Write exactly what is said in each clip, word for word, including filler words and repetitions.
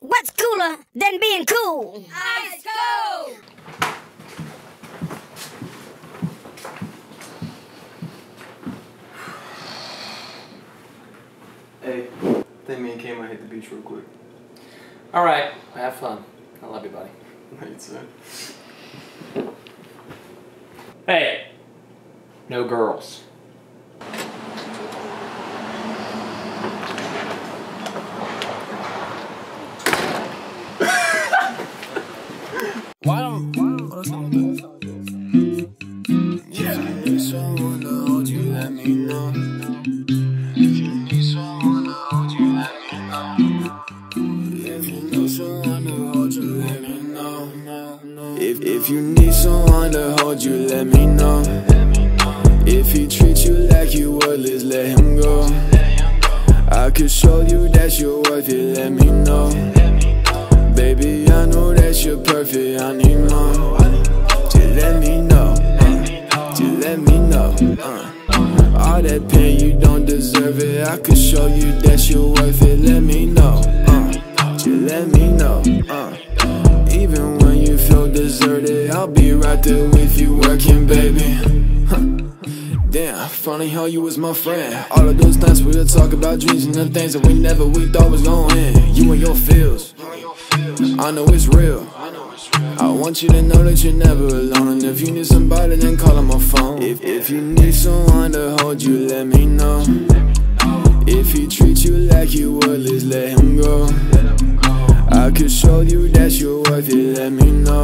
What's cooler than being cool? Ice cold! Hey, I think me and K might hit the beach real quick. Alright, have fun. I love you, buddy. Right, son. Hey! No girls. Why don't, why don't, what's all this? Yeah. If you need someone to hold you, let me know. If you need someone to hold you, let me know. If you need someone to hold you, let me know. If, if you need someone to hold you, let me know. If he treats you like you worthless, let him go. I could show you that you're worth it, let me know. Baby, I know that you're perfect, I need more. Just let me know, uh, just let me know, uh. All that pain, you don't deserve it. I could show you that you're worth it, let me know, uh. Just let me know, uh. Even when you feel deserted, I'll be right there with you working, baby. Damn, funny how you was my friend. All of those nights we would talk about dreams and the things that we never we thought was going in. You and your feels, I know it's real. I want you to know that you're never alone. And if you need somebody, then call on my phone. If, if you need someone to hold you, let me know. If he treats you like you worthless, let him go. I could show you that you're worth it, let me know.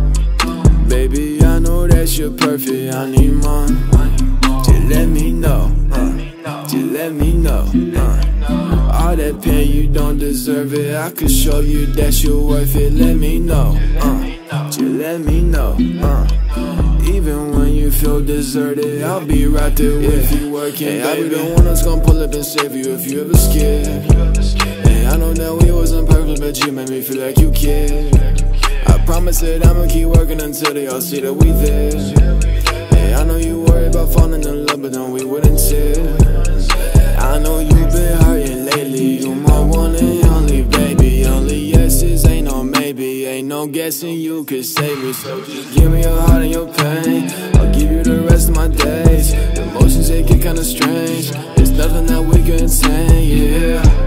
Baby, I know that you're perfect, I need more. Just let me know, uh, just let me know, uh. All that pain, you don't deserve it. I could show you that you're worth it, let me know, uh, just let me know, uh. Even when you feel deserted, I'll be right there with you working, hey, I'll be the one that's gonna pull up and save you if you ever scared. Hey, I know that we wasn't perfect, but you made me feel like you cared. I promise that I'ma keep working until they all see that we there. Hey, I know you worry about falling in love, but then we wouldn't tell. I know you've been hurting lately. You my one and only, baby. Only yeses, ain't no maybe. Ain't no guessing you could save me. So just give me your heart and your pain. I'll give you the rest of my days. The emotions, they get kinda strange. There's nothing that we can contain, yeah.